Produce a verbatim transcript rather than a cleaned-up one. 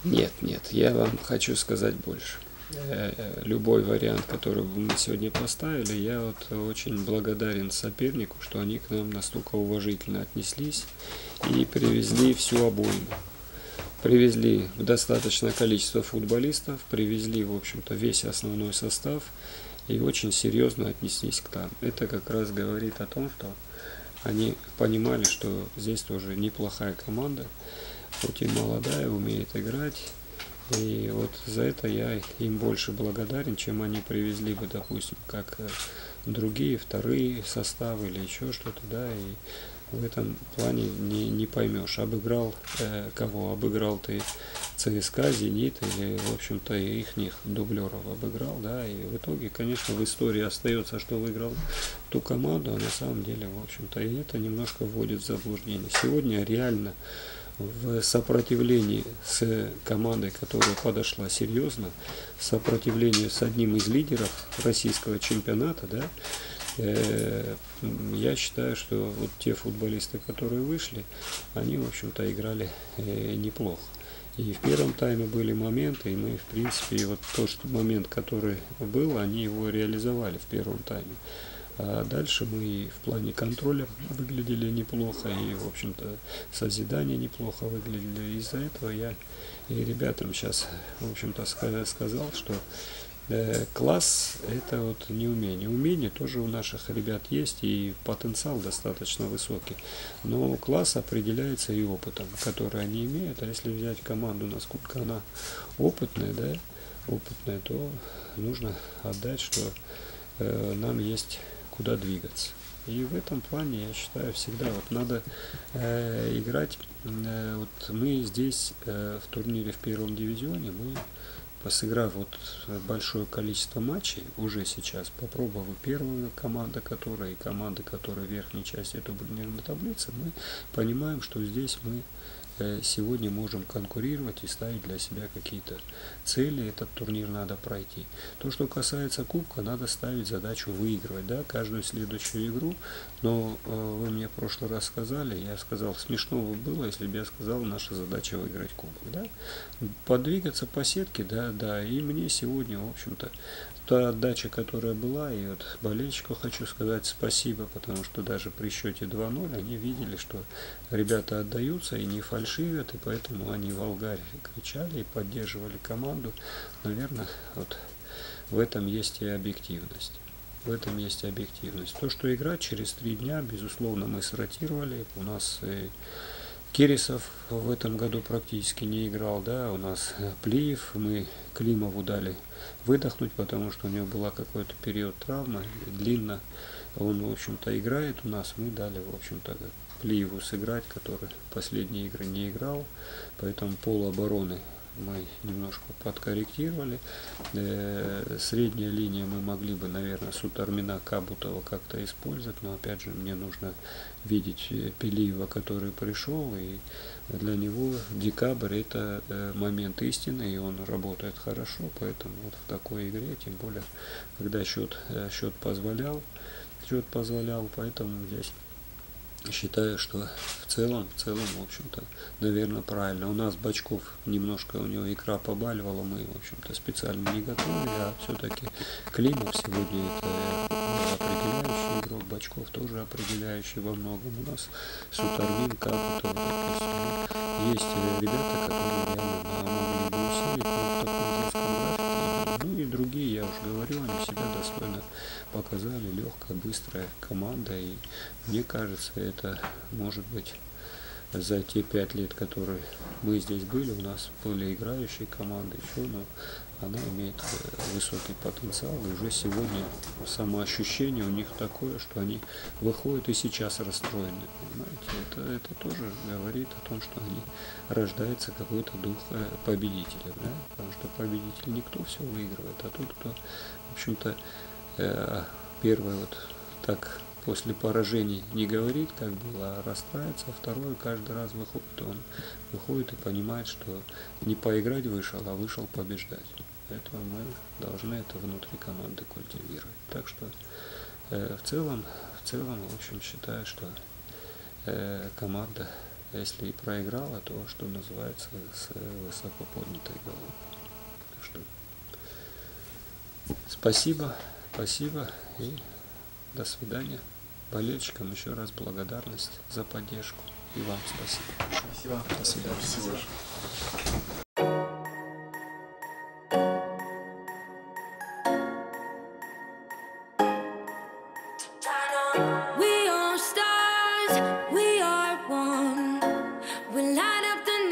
Нет, нет, я вам хочу сказать больше. Э, Любой вариант, который мы сегодня поставили, я вот очень благодарен сопернику, что они к нам настолько уважительно отнеслись и привезли всю обойму. Привезли достаточное количество футболистов, привезли, в общем-то, весь основной состав и очень серьезно отнеслись к нам. Это как раз говорит о том, что они понимали, что здесь тоже неплохая команда, хоть и молодая, умеет играть. И вот за это я им больше благодарен, чем они привезли бы, допустим, как другие вторые составы или еще что-то, да, и в этом плане не, не поймешь, обыграл э, кого, обыграл ты ЦСКА, Зенит или, в общем-то, их дублеров обыграл, да, и в итоге, конечно, в истории остается, что выиграл ту команду, а на самом деле, в общем-то, и это немножко вводит в заблуждение. Сегодня реально в сопротивлении с командой, которая подошла серьезно, в сопротивлении с одним из лидеров российского чемпионата, да, э, я считаю, что вот те футболисты, которые вышли, они, в общем-то, играли э, неплохо. И в первом тайме были моменты, и мы, в принципе, вот тот момент, который был, они его реализовали в первом тайме. А дальше мы в плане контроля выглядели неплохо, и, в общем-то, созидание неплохо выглядели. Из-за этого я и ребятам сейчас, в общем-то, сказал, что э, класс – это вот не умение. Умение тоже у наших ребят есть, и потенциал достаточно высокий. Но класс определяется и опытом, который они имеют. А если взять команду, насколько она опытная, да, опытная, то нужно отдать, что э, нам есть куда двигаться. И в этом плане, я считаю, всегда вот надо э, играть. Э, вот мы здесь э, в турнире в первом дивизионе, мы, сыграв вот большое количество матчей, уже сейчас попробовав первую команду, которая и команды, которые в верхней части турнирной таблицы, мы понимаем, что здесь мы сегодня можем конкурировать и ставить для себя какие-то цели. Этот турнир надо пройти. То, что касается кубка, надо ставить задачу выигрывать, да, каждую следующую игру. Но э, вы мне в прошлый раз сказали, я сказал, смешно бы было, если бы я сказал, наша задача выиграть кубок, да. Подвигаться по сетке, да, да. И мне сегодня, в общем-то, та отдача, которая была, и вот болельщику хочу сказать спасибо, потому что даже при счете два ноль они видели, что ребята отдаются и не фальшивят, и поэтому они в Алгаре кричали и поддерживали команду. Наверное, вот в этом есть и объективность. В этом есть объективность. То, что играть через три дня, безусловно, мы сротировали. У нас и Кирисов в этом году практически не играл, да, у нас Плиев, мы Климову дали выдохнуть, потому что у него была какой-то период травмы, длинно он, в общем-то, играет у нас, мы дали, в общем-то, Плиеву сыграть, который последние игры не играл, поэтому полуобороны мы немножко подкорректировали. Э, средняя линия мы могли бы, наверное, Сутармина, Кабутова как-то использовать, но опять же мне нужно видеть Пелиева, который пришел, и для него декабрь это э, момент истины, и он работает хорошо, поэтому вот в такой игре, тем более, когда счет, э, счет позволял, счет позволял, поэтому здесь считаю, что в целом, в целом, в общем-то, наверное, правильно. У нас Бочков немножко, у него икра побаливала, мы, в общем-то, специально не готовили, а все-таки Климов сегодня это определяющий игрок, Бочков тоже определяющий во многом. У нас Сутармин, Капутов, допустим, есть ребята, которые реально могли бы усилить, но в таком жестком графике. Ну и другие, я уже говорю, они себя достойно показали, легкая, быстрая команда, и мне кажется, это может быть за те пять лет, которые мы здесь были, у нас были играющие команды еще, но она имеет высокий потенциал, и уже сегодня самоощущение у них такое, что они выходят и сейчас расстроены, понимаете, это, это тоже говорит о том, что они рождается какой-то дух победителя, да? Потому что победитель никто все выигрывает, а тот, кто, в общем-то, первый вот так после поражений не говорит, как было, а расстраивается, а второй каждый раз выходит, он выходит и понимает, что не поиграть вышел, а вышел побеждать. Поэтому мы должны это внутри команды культивировать. Так что э, в целом, в целом, в общем, считаю, что э, команда Если и проиграла, то, что называется, с высоко поднятой головой. Так что спасибо, спасибо и до свидания. Болельщикам еще раз благодарность за поддержку. И вам спасибо. Спасибо. До свидания. Спасибо.